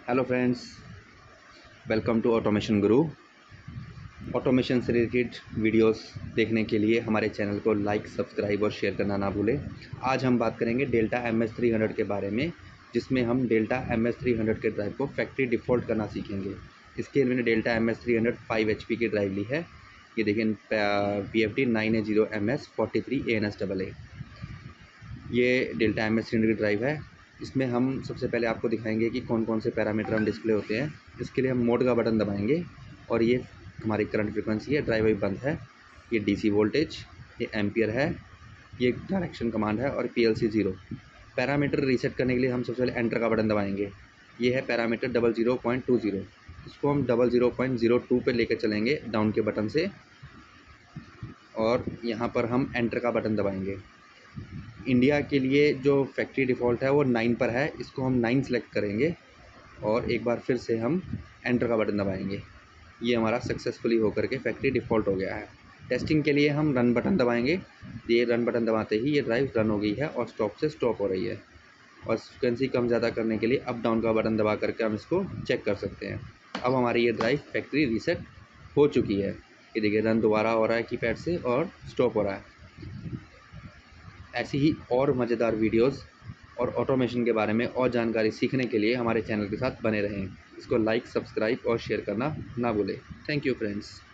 Hello friends, welcome to automation guru. Automation से related videos देखने के लिए हमारे चैनल को लाइक, सब्सक्राइब और शेयर करना ना भूलें। आज हम बात करेंगे डेल्टा MS300 के बारे में, जिसमें हम डेल्टा MS300 के ड्राइव को फैक्ट्री डिफ़ॉल्ट करना सीखेंगे। इसके लिए मैंने डेल्टा MS300 5 HP की ड्राइव ली है। ये देखें, PFD 9A0MS 43 ANSAA। ये डेल्टा MS300 की ड्राइव है। इसमें हम सबसे पहले आपको दिखाएंगे कि कौन कौन से पैरामीटर हम डिस्प्ले होते हैं। इसके लिए हम मोड का बटन दबाएंगे और ये हमारी करंट फ्रीक्वेंसी है, ड्राइव अभी बंद है। ये DC वोल्टेज, ये एम्पियर है, ये डायरेक्शन कमांड है और PLC 0। पैरामीटर रीसेट करने के लिए हम सबसे पहले एंटर का बटन दबाएंगे। ये है पैरामीटर 00.20। इसको हम 00.02 पे लेकर चलेंगे डाउन के बटन से, और यहाँ पर हम एंटर का बटन दबाएंगे। इंडिया के लिए जो फैक्ट्री डिफ़ॉल्ट है वो 9 पर है। इसको हम 9 सेलेक्ट करेंगे और एक बार फिर से हम एंटर का बटन दबाएंगे। ये हमारा सक्सेसफुली होकर के फैक्ट्री डिफ़ॉल्ट हो गया है। टेस्टिंग के लिए हम रन बटन दबाएंगे। ये रन बटन दबाते ही ये ड्राइव रन हो गई है और स्टॉप से स्टॉप हो रही है। और फ्रिक्वेंसी कम ज़्यादा करने के लिए अप डाउन का बटन दबा करके हम इसको चेक कर सकते हैं। अब हमारी ये ड्राइव फैक्ट्री रीसेट हो चुकी है। ये देखिए, रन दोबारा हो रहा है कीपैड से और स्टॉप हो रहा है। ऐसी ही और मज़ेदार वीडियोस और ऑटोमेशन के बारे में और जानकारी सीखने के लिए हमारे चैनल के साथ बने रहें। इसको लाइक, सब्सक्राइब और शेयर करना ना भूलें। Thank you friends.